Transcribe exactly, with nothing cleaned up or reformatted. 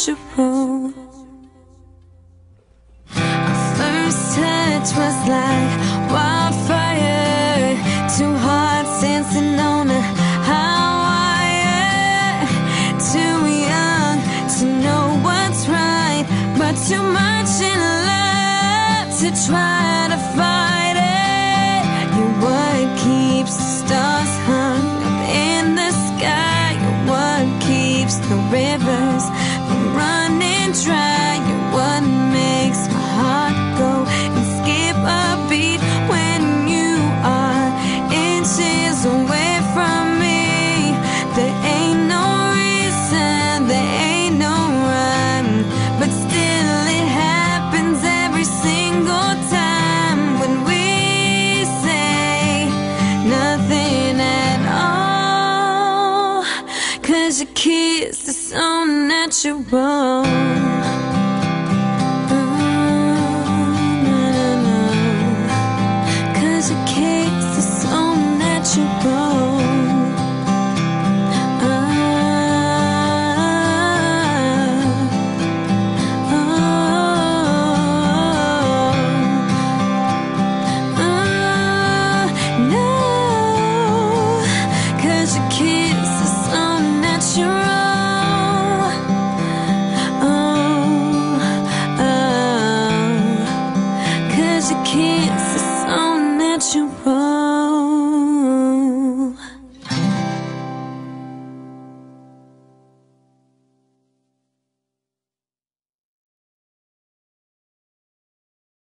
natural. Our first touch was like wildfire, two hearts dancing on a high wire. Too young to know what's right, but too much in love to try to fight it. You're what keeps the stars hung up in the sky. You're what keeps the rivers from running dry. You're what makes my heart go and skip a beat when you are inches away from me. There ain't no reason, there ain't no rhyme, but still it happens every single time when we say nothing at all. 'Cause your kiss is so natural. Cause your kiss is so natural.